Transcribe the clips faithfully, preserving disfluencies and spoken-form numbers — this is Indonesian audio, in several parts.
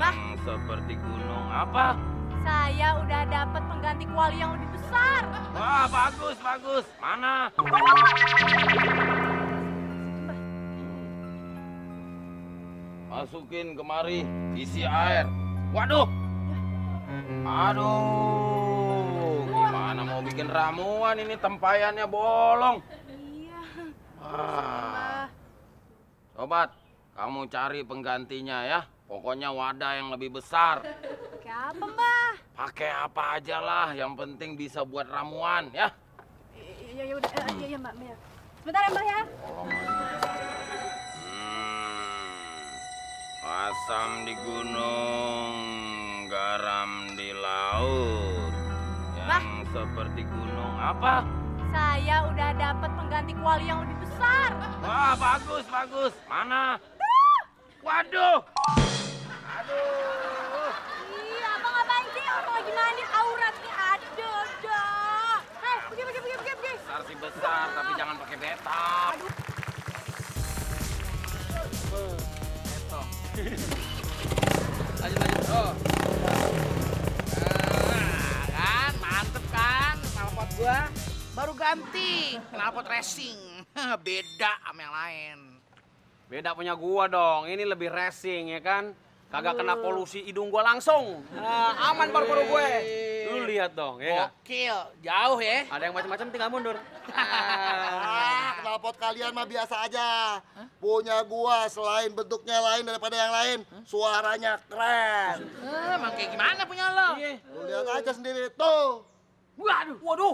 Yang seperti gunung apa? Saya udah dapat pengganti kuali yang lebih besar. Wah, bagus, bagus. Mana? Masukin kemari, isi air. Waduh. Aduh, gimana mau bikin ramuan ini, tempayannya bolong. Iya. Ah. Sobat, kamu cari penggantinya ya. Pokoknya wadah yang lebih besar. Pakai apa, Mbah? Pakai apa aja lah, yang penting bisa buat ramuan ya. Iya, iya, udah. Iya, iya, Mbak. Ya. Sebentar ya, Mbah ya. Hmm. Asam di gunung, garam di laut. Yang Bah. seperti gunung apa? Saya udah dapat pengganti kuali yang lebih besar. Wah, bagus, bagus. Mana? Waduh. Aduh. Iya, abang ngapain sih? Orang lagi mandi, auratnya ada, dah. Hei, pergi, pergi, pergi, pergi, pergi. Besar sih besar, tapi jangan pakai betap. Beto. Lanjut, lanjut. Oh. Nah, kan, mantep kan, knalpot gua. Baru ganti, knalpot racing. Beda sama yang lain. Beda punya gua dong, ini lebih racing ya kan? Kagak kena polusi hidung gua langsung. Nah, aman paru-paru gue. Lu lihat dong, ya nggak? Gokil, jauh ya. Ada yang macam-macam tinggal mundur. Ah, knalpot kalian mah biasa aja. Punya gua selain bentuknya lain daripada yang lain, suaranya keren. Eh, emang kayak gimana punya lo? Iya. Lu lihat aja sendiri tuh. Waduh, waduh.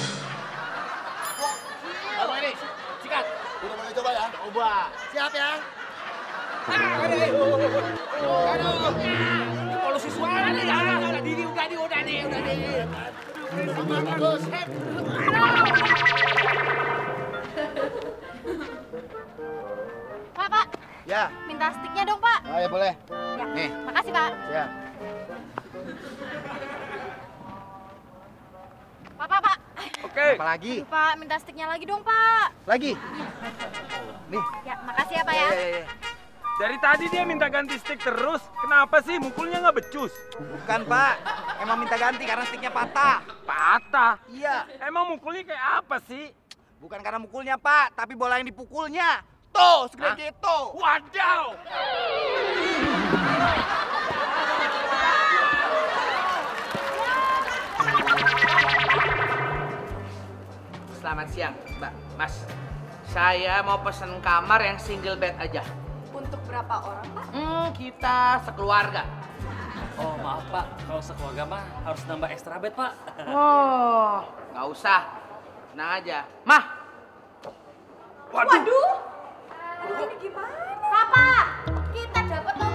Apa ini? Sikat. Udah mulai coba ya? Coba. Siap ya? Aduh, aduh, polusi suara nih, udah, udah, di, udah, di, udah, di, udah, di. Bagus. Pak, Pak. Ya. Minta sticknya dong, Pak. Oh ya boleh. Ya. Nih. Makasih, Pak. Ya. Pak, Pak, Pak. Oke. Apa lagi? Aduh, Pak, minta sticknya lagi dong, Pak. Lagi? Nih. Ya, makasih ya, Pak ya. Ya, ya, ya. Dari tadi dia minta ganti stick terus. Kenapa sih mukulnya nggak becus? Bukan, Pak. Emang minta ganti karena sticknya patah. Patah. Iya. Emang mukulnya kayak apa sih? Bukan karena mukulnya, Pak. Tapi bola yang dipukulnya. Tuh, segede gitu. Wadaw. Selamat siang, Mbak, Mas. Saya mau pesen kamar yang single bed aja. Untuk berapa orang, Pak? Hmm, kita sekeluarga. Oh maaf Pak, kalau sekeluarga mah harus nambah extra bed Pak. Oh, nggak usah. Tenang aja. Mah. Waduh. Waduh. Ini gimana? Papa, kita dapat